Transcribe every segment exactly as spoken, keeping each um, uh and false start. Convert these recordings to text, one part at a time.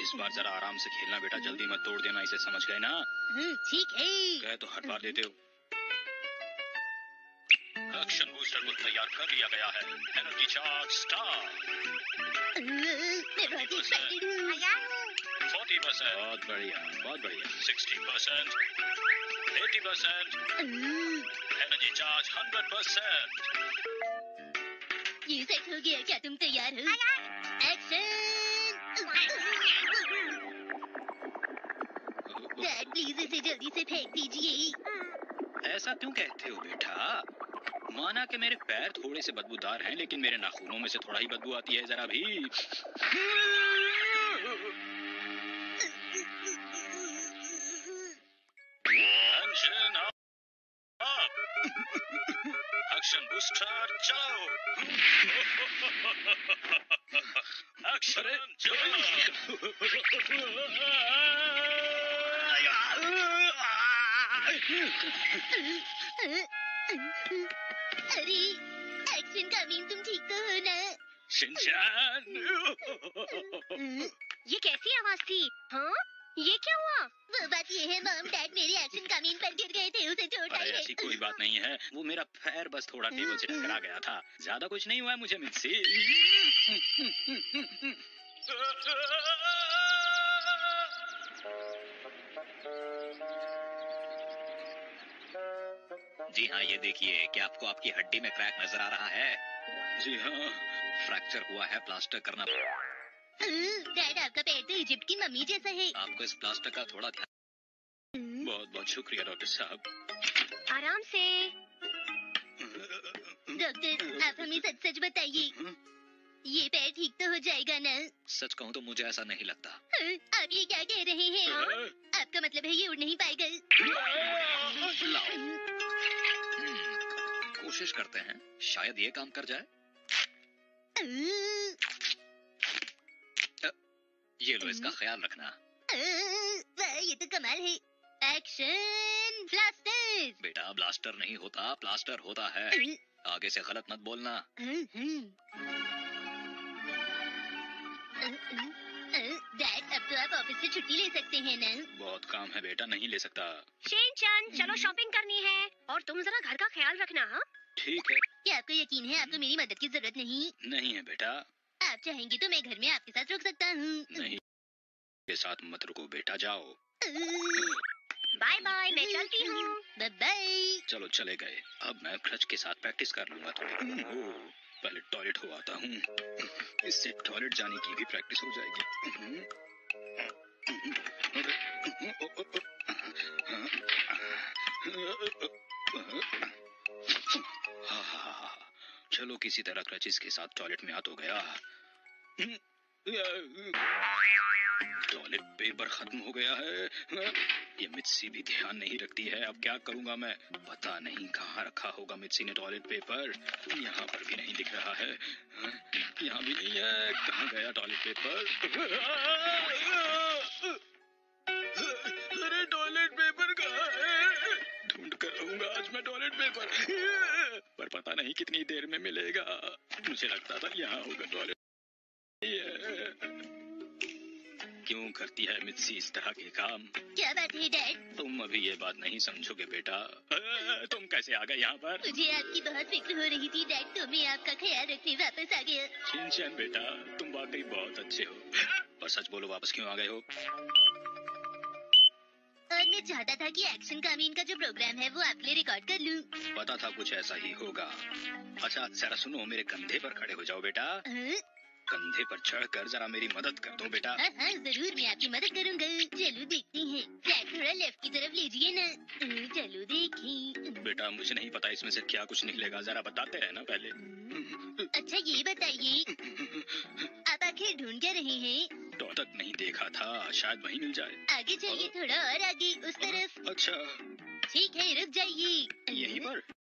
इस बार जरा आराम से खेलना बेटा, जल्दी मत तोड़ देना इसे, समझ गए ना? ठीक है। कहे तो हर बार देते हो। एक्शन बूस्टर को तैयार कर लिया गया है। Energy charge star. मैं बहुत एक्साइटेड हूँ। Forty percent. बहुत बढ़िया, बहुत बढ़िया। Sixty percent, eighty percent. Energy charge hundred percent. ये सेट हो गया, क्या तुम तैयार हो? एक्शन! डैड प्लीज इसे जल्दी से फेंक दीजिए। ऐसा क्यों कहते हो बेटा? माना कि मेरे पैर थोड़े से बदबूदार हैं, लेकिन मेरे नाखूनों में से थोड़ा ही बदबू आती है जरा भी। एक्शन बूस्टर चलो। एक्शन चलो। अरे एक्शन का मीन तुम ठीक तो हो ना? शिनचैन। ये कैसी आवाज थी? हाँ, ये क्या हुआ? वो बात ये है मॉम, डैड मेरे एक्शन का मीन पर गिर गए थे, उसे चोट आई है। ऐसी कोई बात नहीं है, वो मेरा पैर बस थोड़ा टेबल से टकरा गया था, ज्यादा कुछ नहीं हुआ है मुझे मित्सी। जी हाँ, ये देखिए, क्या आपको आपकी हड्डी में क्रैक नजर आ रहा है? जी हाँ, फ्रैक्चर हुआ है, प्लास्टर करना। डैड आपका पैर तो इजिप्ट की मम्मी जैसा है। आपको इस प्लास्टर का थोड़ा ध्यान। बहुत बहुत शुक्रिया डॉक्टर साहब। आराम से। डॉक्टर आप हमें सच सच बताइए, ये पैर ठीक तो हो जाएगा ना? सच कहूँ तो मुझे ऐसा नहीं लगता। आप ये क्या कह रहे हैं? आपका मतलब है ये उड़ नहीं पाएगा? कोशिश करते हैं, शायद ये काम कर जाए। ये लो, इसका ख्याल रखना। वाह, ये तो कमाल है। Action blaster. बेटा ब्लास्टर नहीं होता, प्लास्टर होता है। आगे से गलत मत बोलना। डैड अब तो आप ऑफिस से छुट्टी ले सकते हैं ना? बहुत काम है बेटा, नहीं ले सकता। शिनचैन चलो शॉपिंग करनी है, और तुम जरा घर का ख्याल रखना। हाँ ठीक है। क्या आपको यकीन है आपको मेरी मदद की जरूरत नहीं? नहीं है बेटा। आप चाहेंगे तो मैं घर में आपके साथ रुक सकता हूँ। नहीं, के साथ मत रुको बेटा, जाओ। बाय बाय, मैं चलती हूँ। Bye bye. चलो चले गए। अब मैं क्लच के साथ प्रैक्टिस कर लूंगा थोड़ी। पहले टॉयलेट हो आता हूँ, इससे टॉयलेट जाने की भी प्रैक्टिस हो जाएगी। चलो किसी तरह क्लचेस के साथ टॉयलेट में आ तो गया। टॉयलेट पेपर खत्म हो गया है। ये मित्सी भी ध्यान नहीं रखती है, अब क्या करूंगा मैं? पता नहीं कहाँ रखा होगा मित्सी ने टॉयलेट पेपर। यहाँ पर भी नहीं दिख रहा है, यहाँ भी नहीं है। कहाँ गया टॉयलेट पेपर? अरे टॉयलेट पेपर कहाँ है? ढूंढ कर रहूंगा आज मैं टॉयलेट पेपर, पर पता नहीं कितनी देर में मिलेगा। मुझे लगता था यहाँ होगा टॉयलेट। क्यों करती है मित्सी इस तरह के काम? क्या बात है डैड? तुम अभी ये बात नहीं समझोगे बेटा। तुम कैसे आ गए यहाँ पर? मुझे आपकी बहुत फिक्र हो रही थी डैड, तो मैं आपका ख्याल रखने वापस आ गया। शिनचैन बेटा, तुम वाकई बहुत अच्छे हो। पर सच बोलो, वापस क्यों आ गए हो? और मैं चाहता था कि एक्शन कामीन का जो प्रोग्राम है वो आपके लिए रिकॉर्ड कर लूं। पता था कुछ ऐसा ही होगा। अच्छा जरा सुनो, मेरे कंधे पर खड़े हो जाओ बेटा। हाँ? कंधे पर चढ़कर जरा मेरी मदद कर दो बेटा। हाँ हाँ जरूर, मैं आपकी मदद करूंगा। चलो देखते हैं, डैड थोड़ा लेफ्ट की तरफ लीजिए ना। चलो देखें। बेटा मुझे नहीं पता इसमें से क्या कुछ निकलेगा, जरा बताते रहना पहले। अच्छा ये बताइए, आप आखिर ढूंढ क्या रहे हैं? तो तक नहीं देखा था, शायद वहीं मिल जाए। आगे चलिए, थोड़ा और आगे, उस तरफ। अच्छा ठीक है, रुक जाइए। यहीं पर।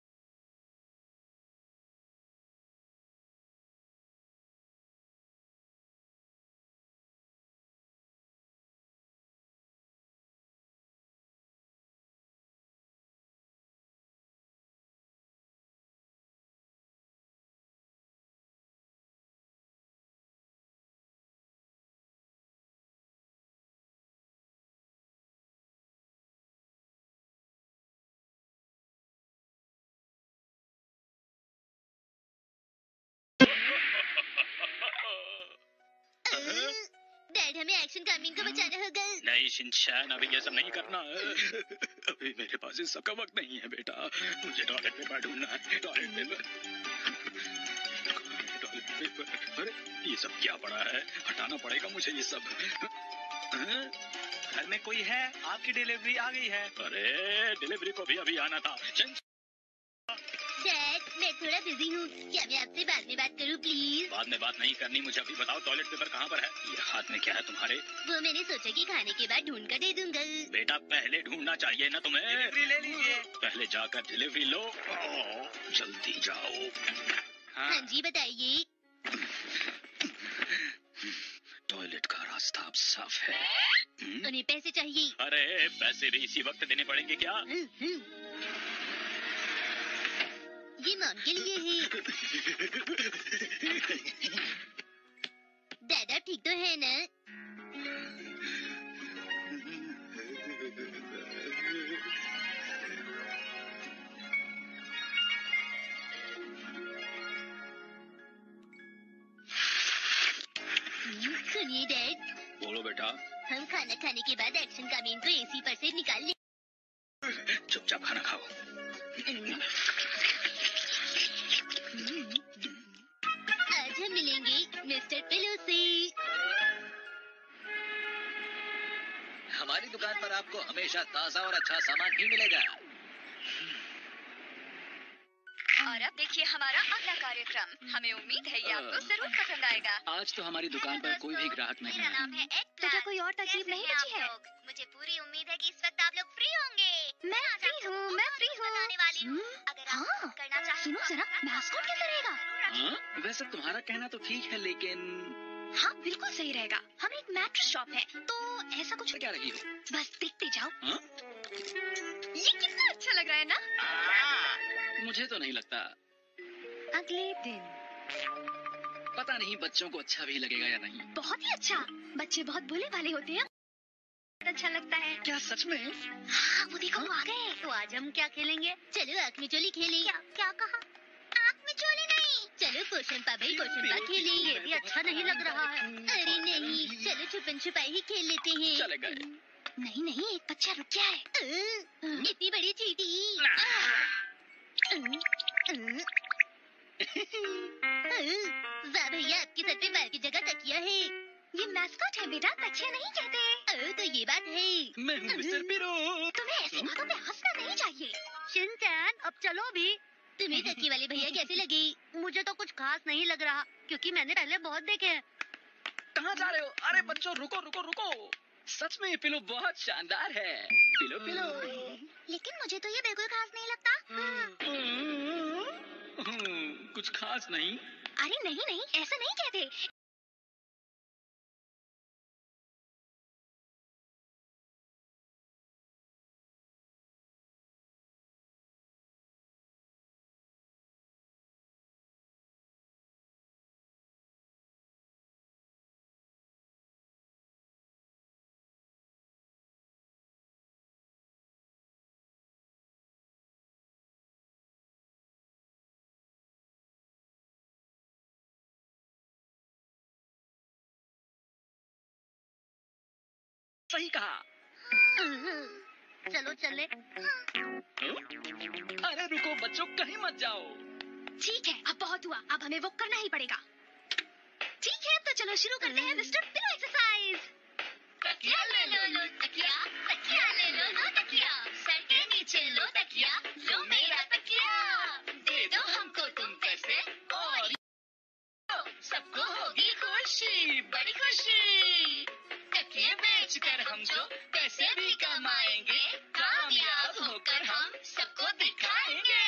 डैड हमें एक्शन कामिन को बचाना होगा। नहीं शिनचैन, अभी ये सब नहीं करना है। अभी मेरे पास इस सब का वक्त नहीं है बेटा। मुझे टॉयलेट पेपर ढूंढना है, टॉयलेट पेपर। टॉयलेट पेपर, अरे ये सब क्या पड़ा है? हटाना पड़ेगा मुझे ये सब। घर में कोई है? आपकी डिलीवरी आ गई है। अरे डिलीवरी को भी अभी आना था। डैड मैं थोड़ा बिजी हूँ, क्या मैं आपसे बाद में बात करूँ प्लीज? बाद में बात नहीं करनी, मुझे अभी बताओ टॉयलेट पेपर कहाँ पर है? ये हाथ में क्या है तुम्हारे? वो मैंने सोचा कि खाने के बाद ढूंढ कर दे दूंगा। बेटा पहले ढूंढना चाहिए ना तुम्हें। डिलीवरी ले लीजिए। पहले जाकर डिलीवरी लो। ओ, जल्दी जाओ। हाँ, हाँ जी बताइए। टॉयलेट का रास्ता अब साफ है। उन्हें पैसे चाहिए। अरे पैसे भी इसी वक्त देने पड़ेंगे क्या? हम्म, हम्म। ये मॉम के लिए है। दादा ठीक तो है ना? सुनिए डैड। बोलो बेटा। हम खाना खाने के बाद एक्शन कामीन को एसी पर से निकाल ले। चुपचाप खाना खाओ। आज हम मिलेंगे मिस्टर पिलो से। हमारी दुकान पर आपको हमेशा ताजा और अच्छा सामान ही मिलेगा। और अब देखिए हमारा अगला कार्यक्रम। हमें उम्मीद है ये आपको जरूर पसंद आएगा। आज तो हमारी दुकान पर कोई भी ग्राहक नहीं मेरा है। नाम है एग तो क्या कोई और तकलीफ नहीं बची है? मुझे पूरी उम्मीद है कि इस वक्त आप लोग फ्री होंगे। मैं फ्री हूँ, मैं फ्री हूँ। बताने वाली हूँ। अगर आप हाँ, करना चाहें सुनो जरा, मैस्कॉट कैसा रहेगा? हाँ? वैसे तुम्हारा कहना तो ठीक है, लेकिन हाँ बिल्कुल सही रहेगा। हम एक मैट्रेस शॉप है, तो ऐसा कुछ क्या रही हो? बस देखते जाओ। हाँ? ये कितना अच्छा लग रहा है ना? मुझे तो नहीं लगता। अगले दिन पता नहीं बच्चों को अच्छा भी लगेगा या नहीं। बहुत ही अच्छा। बच्चे बहुत भोले भाले होते हैं, अच्छा लगता है। क्या सच में? हाँ वो देखो वो आ गए। तो आज हम क्या खेलेंगे? चलो आँख मिचोली खेलें। क्या क्या कहा? आँख मिचोली नहीं। चलो पोषण पा भाई पोषण पा खेलें। ये भी अच्छा नहीं लग रहा है। अरे नहीं, चलो छुपन छुपाई ही खेल लेते हैं। चले गए। नहीं नहीं, एक बच्चा रुक गया है। इतनी बड़ी चींटी। वाह भैया, आपके सर पे पैर की जगह तकिया है। ये मैस्कॉट है बेटा, बच्चे नहीं कहते। ओ, तो ये बात है। मैं हूँ मिस्टर पिरो। तुम्हें ऐसी बातों पे हंसना नहीं चाहिए। शिनचैन अब चलो भी। तुम्हें तकिए वाले भैया कैसे लगे? मुझे तो कुछ खास नहीं लग रहा, क्योंकि मैंने पहले बहुत देखे हैं। कहाँ जा रहे हो? अरे बच्चों रुको रुको रुको। सच में ये पिलो बहुत शानदार है। Pillow pillow. लेकिन मुझे तो ये बिल्कुल खास नहीं लगता। हम्म, कुछ खास नहीं। अरे नहीं नहीं, ऐसा नहीं कहते। सही कहा। चलो चले। अरे रुको बच्चों, कहीं मत जाओ। ठीक है, अब बहुत हुआ, अब हमें वो करना ही पड़ेगा। ठीक है, तो चलो शुरू करते हैं मिस्टर पिलो एक्सरसाइज। तकिया ले लो लो तकिया, तकिया ले लो लो तकिया, सर के नीचे लो तकिया, लो मेरा तकिया, दे दो हमको तुम पैसे और सबको होगी खुशी, बड़ी खुशी। तकिए बेच कर हम जो पैसे भी कमाएंगे, कामयाब होकर हम सबको दिखाएंगे।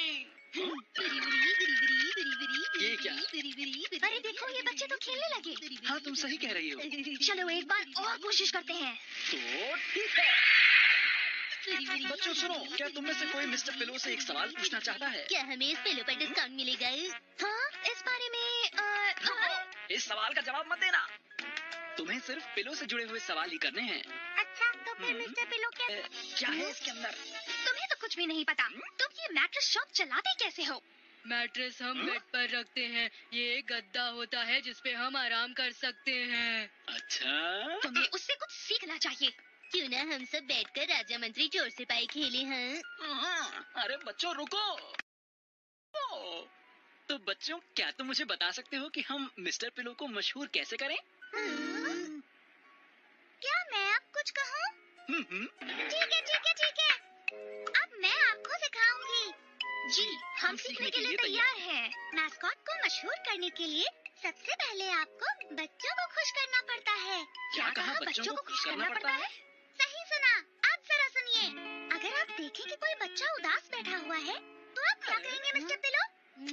ये क्या? अरे देखो, ये बच्चे तो खेलने लगे। हाँ तुम सही कह रही हो। चलो एक बार और कोशिश करते हैं। तो ठीक है। बच्चों सुनो, क्या तुम में से कोई मिस्टर पिलो से एक सवाल पूछना चाहता है? क्या हमें इस पिलो पर डिस्काउंट मिलेगा? हाँ, इस बारे में आ, हाँ। इस सवाल का जवाब मत देना। तुम्हें सिर्फ पिलो से जुड़े हुए सवाल ही करने हैं। अच्छा, तो फिर मिस्टर पिलो क्या? क्या है इसके अंदर? तुम्हें तो कुछ भी नहीं पता। तुम ये मैट्रेस शॉप चलाते कैसे हो? मैट्रेस हम बेड पर रखते हैं। ये एक गद्दा होता है जिसपे हम आराम कर सकते हैं। अच्छा, तुम्हें उससे कुछ सीखना चाहिए। क्यों ना हम सब बैठकर राजा मंत्री चोर सिपाही खेले हैं? हाँ, अरे बच्चों रुको। ओ, तो बच्चों क्या तुम मुझे बता सकते हो कि हम मिस्टर पिलो को मशहूर कैसे करें? हाँ? क्या मैं अब कुछ कहूँ? हम्म, हम्म, ठीक है ठीक है ठीक है, अब मैं आपको सिखाऊंगी। जी, हम सीखने के लिए तैयार हैं। मैस्कॉट को मशहूर करने के लिए सबसे पहले आपको बच्चों को खुश करना पड़ता है। क्या कहा बच्चों को खुश करना पड़ता है? सही सुना, आप जरा सुनिए। अगर आप देखें कि कोई बच्चा उदास बैठा हुआ है, तो आप क्या कहेंगे मिस्टर पिलो?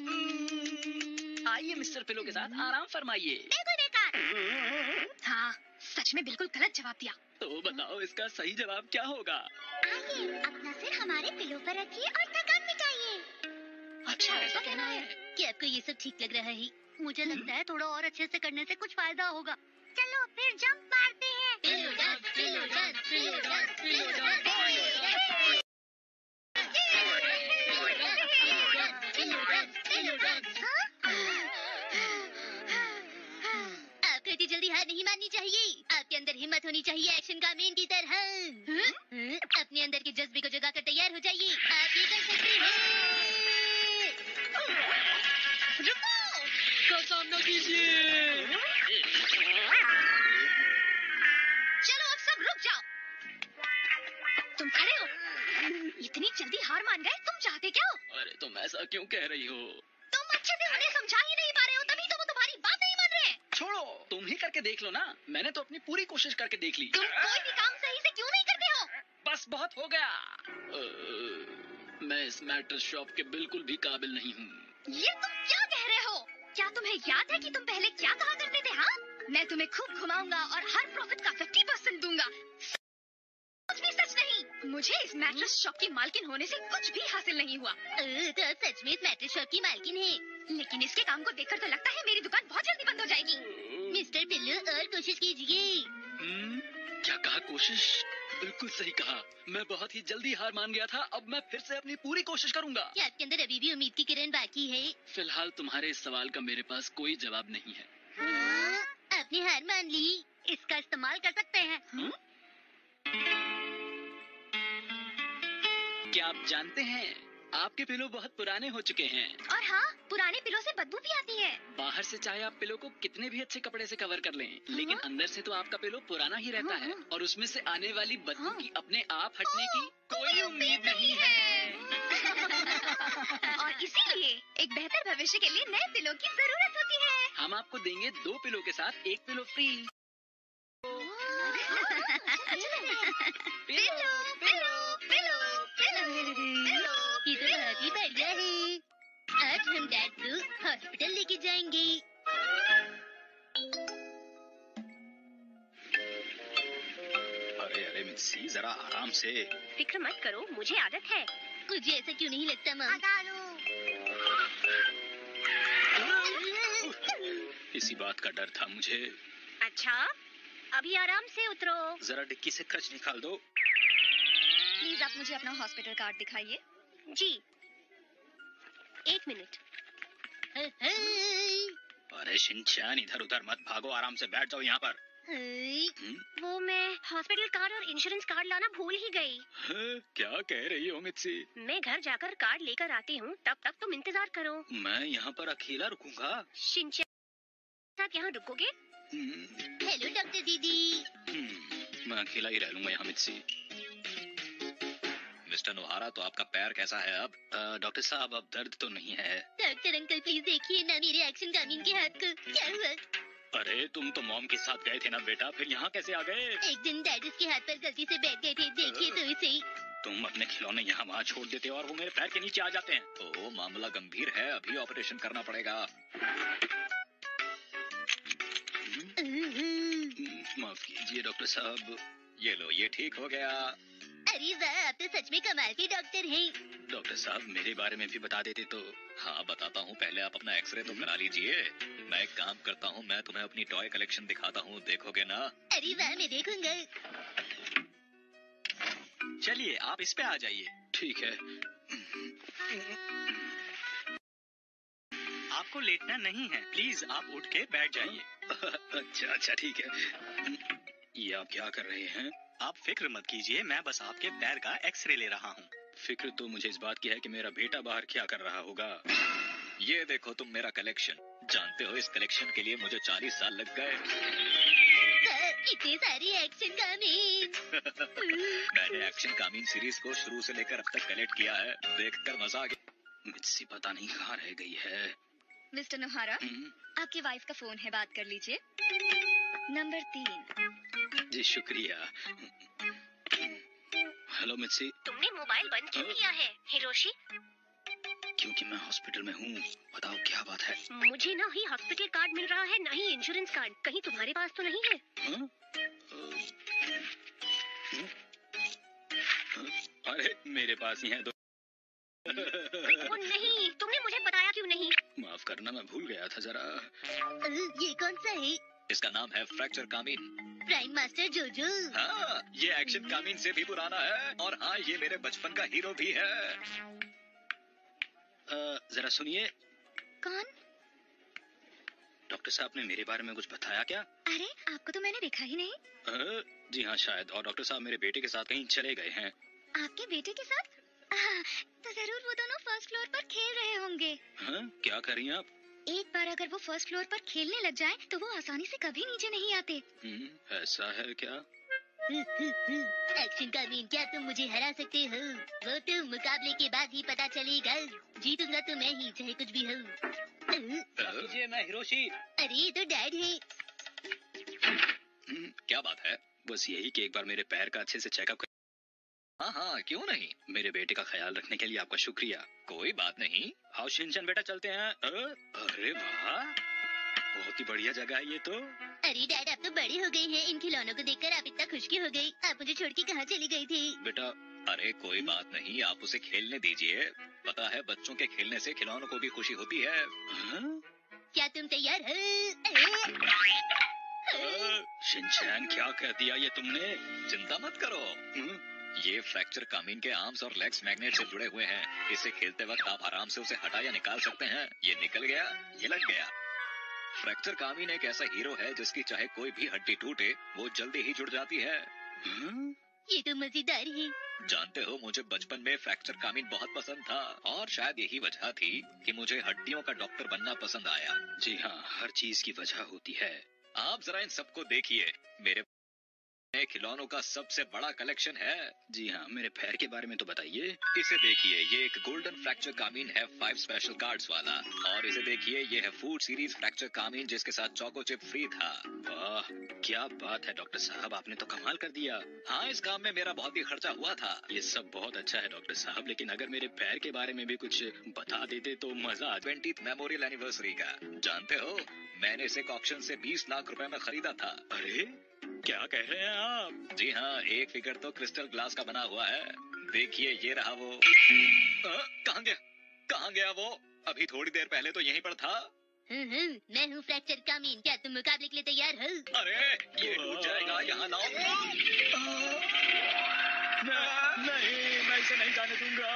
आइए मिस्टर पिलो के साथ आराम फरमाइए। बिल्कुल बेकार। हाँ, सच में बिल्कुल गलत जवाब दिया। तो बताओ इसका सही जवाब क्या होगा? आइए अपना सिर हमारे पिलो पर रखिए और थकान मिटाइए। अच्छा ऐसा कहना है। क्या आपको ये सब ठीक लग रहा है? मुझे लगता है थोड़ा और अच्छे से करने से कुछ फायदा होगा। चलो फिर जंप मारते हैं। Pillow dance, pillow dance, pillow dance, pillow dance, pillow dance, pillow dance. आपको इतनी जल्दी हार नहीं माननी चाहिए। आपके अंदर हिम्मत होनी चाहिए एक्शन का मेन की तरह। हम्म? अपने अंदर के जज्बे को जगा कर तैयार हो जाइए। आप ये कर सकते हैं। रुको! का सामना कीजिए। चलो अब सब रुक जाओ। तुम खड़े हो। इतनी जल्दी हार मान गए, तुम चाहते क्या हो? अरे तुम ऐसा क्यों कह रही हो? तुम अच्छे से उन्हें समझा ही नहीं पा रहे हो, तभी तो वो तुम्हारी बात नहीं मान रहे हैं। छोड़ो, तुम ही करके देख लो ना। मैंने तो अपनी पूरी कोशिश करके देख ली। तुम कोई भी काम सही से क्यों नहीं करते हो? बस बहुत हो गया। अ, मैं इस मैट्रेस शॉप के बिल्कुल भी काबिल नहीं हूँ। ये तुम क्या कह रहे हो? क्या तुम्हें याद है कि तुम पहले क्या कहा करते थे? हाँ, मैं तुम्हें खूब घुमाऊंगा और हर प्रॉफिट का फिफ्टी परसेंट दूंगा। कुछ भी सच नहीं। मुझे इस मैट्रेस शॉप की मालकिन होने से कुछ भी हासिल नहीं हुआ। अ, तो आप सच में इस मैट्रेस शॉप की मालकिन है। लेकिन इसके काम को देखकर तो लगता है मेरी दुकान बहुत जल्दी बंद हो जाएगी। मिस्टर पिल्लू और कोशिश कीजिए। हम्म, क्या कहा कोशिश? बिल्कुल सही कहा। मैं बहुत ही जल्दी हार मान गया था। अब मैं फिर से अपनी पूरी कोशिश करूंगा। क्या आपके अंदर अभी भी उम्मीद की किरण बाकी है? फिलहाल तुम्हारे इस सवाल का मेरे पास कोई जवाब नहीं है। हाँ, आपने हार मान ली। इसका इस्तेमाल कर सकते हैं। हुँ? क्या आप जानते हैं आपके पिलो बहुत पुराने हो चुके हैं। और हाँ, पुराने पिलो से बदबू भी आती है। बाहर से चाहे आप पिलो को कितने भी अच्छे कपड़े से कवर कर लें, लेकिन अंदर से तो आपका पिलो पुराना ही रहता है और उसमें से आने वाली बदबू की अपने आप हटने की कोई उम्मीद नहीं है। और इसीलिए एक बेहतर भविष्य के लिए नए पिलो की जरूरत होती है। हम आपको देंगे दो पिलो के साथ एक pillow free. Pillow, pillow, pillow, pillow, pillow. ये तो बहुत ही बढ़िया है। आज हम डैड को हॉस्पिटल लेके जाएंगे। अरे अरे मिस्सी, जरा आराम से। फिक्र मत करो, मुझे आदत है। मुझे ऐसा क्यों नहीं लगता मम? इसी बात का डर था मुझे। अच्छा, अभी आराम से उतरो। जरा डिक्की से खर्च निकाल दो। प्लीज आप मुझे अपना हॉस्पिटल कार्ड दिखाइए। जी, एक मिनट। अरे शिनचैन, इधर उधर मत भागो, आराम से बैठ जाओ यहाँ पर। हम्म? वो मैं हॉस्पिटल कार्ड और इंश्योरेंस कार्ड लाना भूल ही गई। हाँ, क्या कह रही हो मित्सी? मैं घर जाकर कार्ड लेकर आती हूँ, तब तक तुम इंतजार करो। मैं यहाँ पर अकेला रुकूंगा? शिनचैन साथ यहाँ रुकोगे? हम्म, हेलो डॉक्टर दीदी। हम्म, मैं अकेला ही रह लूंगा यहाँ मित्सी। मिस्टर नोहारा, तो आपका पैर कैसा है अब? अ, डॉक्टर साहब, अब दर्द तो नहीं है। डॉक्टर अंकल प्लीज देखिए ना मेरे एक्शन कामीन के हाथ को। क्या हुआ? अरे तुम तो मॉम के साथ गए थे ना बेटा, फिर यहाँ कैसे आ गए? एक दिन डैड उसके हाथ पर गलती से बैठ गए थे, देखिए तो इसे। तुम अपने खिलौने यहाँ वहाँ छोड़ देते हो और वो मेरे पैर के नीचे आ जाते हैं। ओह, मामला गंभीर है, अभी ऑपरेशन करना पड़ेगा। हम्म, माफ कीजिए डॉक्टर साहब। ये लो, ये ठीक हो गया। अरे वाह, आप तो सच में कमाल के डॉक्टर हैं। डॉक्टर साहब, मेरे बारे में भी बता देते तो। हाँ बताता हूँ, पहले आप अपना एक्सरे तो करा लीजिए। मैं एक काम करता हूँ, मैं तुम्हें अपनी टॉय कलेक्शन दिखाता हूँ, देखोगे ना? अरे वाह, मैं देखूंगा। चलिए आप इस पे आ जाइए। ठीक है। आपको लेटना नहीं है, प्लीज आप उठ के बैठ जाइए। अच्छा अच्छा ठीक है। ये आप क्या कर रहे हैं? आप फिक्र मत कीजिए, मैं बस आपके पैर का एक्सरे ले रहा हूँ। फिक्र तो मुझे इस बात की है कि मेरा बेटा बाहर क्या कर रहा होगा। ये देखो तुम मेरा कलेक्शन। जानते हो इस कलेक्शन के लिए मुझे चालीस साल लग गए। इतनी सारी एक्शन कामीन। मैंने एक्शन कामीन सीरीज को शुरू से लेकर अब तक कलेक्ट किया है, देखकर मजा आ गया। मित्सी पता नहीं कहाँ रह गई है। मिस्टर नोहारा, हम्म, आपकी वाइफ का फोन है, बात कर लीजिए। नंबर तीन। जी शुक्रिया। Hello Mitsi. तुमने मोबाइल बंद क्यों किया है हिरोशी? क्योंकि मैं हॉस्पिटल में हूँ। बताओ क्या बात है? मुझे ना ही हॉस्पिटल कार्ड मिल रहा है, ना ही इंश्योरेंस कार्ड। कहीं तुम्हारे पास तो नहीं है? हाँ? अरे मेरे पास ही है तो। वो नहीं, तुमने मुझे बताया क्यों नहीं? माफ करना, मैं भूल गया था जरा। ये कौन सा है? इसका नाम है फ्रैक्चर कामीन। प्राइम मास्टर जोजो। हाँ, ये एक्शन कामीन से भी पुराना है, और हाँ ये मेरे बचपन का हीरो भी है। अ, जरा सुनिए। कौन? डॉक्टर साहब ने मेरे बारे में कुछ बताया क्या? अरे आपको तो मैंने देखा ही नहीं। अ, जी हाँ शायद। और डॉक्टर साहब मेरे बेटे के साथ कहीं चले गए हैं। आपके बेटे के साथ? आह, तो जरूर वो दोनों फर्स्ट फ्लोर पर खेल रहे होंगे। हाँ? क्या कर रही हैं आप? एक बार अगर वो फर्स्ट फ्लोर पर खेलने लग जाएं, तो वो आसानी से कभी नीचे नहीं आते। हम्म, ऐसा है क्या? एक्शन कामीन, क्या तुम मुझे हरा सकते हो? वो तो मुकाबले के बाद ही पता चलेगा। जीतूंगा तो मैं ही, चाहे कुछ भी हो। कीजिए, मैं हिरोशी। अरे ये तो डैड है। हम्म, क्या बात है? बस यही कि एक बार मेरे पैर का अच्छे से चेकअप कर। हाँ हाँ क्यों नहीं, मेरे बेटे का ख्याल रखने के लिए आपका शुक्रिया। कोई बात नहीं। आओ शिनचैन बेटा, चलते हैं। अ, अरे वाह, बहुत ही बढ़िया जगह है ये तो। अरे डैड, आप तो बड़े हो गए हैं। इन खिलौनों को देखकर आप इतना खुश क्यों हो गई? आप मुझे छोड़ के कहाँ चली गई थी? बेटा अरे कोई बात नहीं, आप उसे खेलने दीजिए। पता है बच्चों के खेलने से खिलौनों को भी खुशी होती है। हाँ? क्या तुम तैयार हो? अ, शिनचैन क्या कह दिया ये तुमने? चिंता मत करो, हम्म, ये फ्रैक्चर कामीन के आर्म्स और लेग्स मैग्नेट से जुड़े हुए हैं। इसे खेलते वक्त आप आराम से उसे हटा या निकाल सकते हैं। ये निकल गया, ये लग गया। फ्रैक्चर कामीन एक ऐसा हीरो है जिसकी चाहे कोई भी हड्डी टूटे, वो जल्दी ही जुड़ जाती है। हाँ? ये तो मजेदार है। जानते हो मुझे बचपन में फ्रैक्चर कामीन बहुत पसंद था, और शायद यही वजह थी कि मुझे हड्डियों का डॉक्टर बनना पसंद आया। जी हाँ, हर चीज की वजह होती है। आप जरा इन सबको देखिए, मेरे खिलौनों का सबसे बड़ा कलेक्शन है। जी हाँ, मेरे पैर के बारे में तो बताइए। इसे देखिए, ये एक गोल्डन फ्रैक्चर कामीन है, फाइव स्पेशल कार्ड्स वाला। और इसे देखिए, ये है फूड सीरीज फ्रैक्चर कामीन जिसके साथ चोको चिप फ्री था। वाह क्या बात है डॉक्टर साहब, आपने तो कमाल कर दिया। हाँ, इस काम में मेरा बहुत ही खर्चा हुआ था। ये सब बहुत अच्छा है डॉक्टर साहब, लेकिन अगर मेरे पैर के बारे में भी कुछ बता देते तो मजा आ। ट्वेंटीथ मेमोरियल एनिवर्सरी का, जानते हो मैंने इसे ऑक्शन से बीस लाख रुपए में खरीदा था। अरे क्या कह रहे हैं आप? जी हाँ, एक फिगर तो क्रिस्टल ग्लास का बना हुआ है। देखिए ये रहा वो। आ, कहाँ गया कहाँ गया वो? अभी थोड़ी देर पहले तो यहीं पर था। हूँ, हूँ, मैं हूँ फ्रैक्चर कामीन। क्या तुम मुकाबले के लिए तैयार हो? अरे ये टूट जाएगा, यहाँ लाओ। नहीं, नहीं, मैं इसे नहीं जाने दूंगा।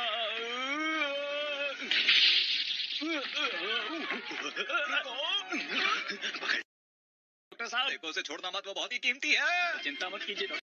डॉक्टर साहब देखो, उसे छोड़ना मत, वो बहुत ही कीमती है। चिंता मत कीजिए डॉक्टर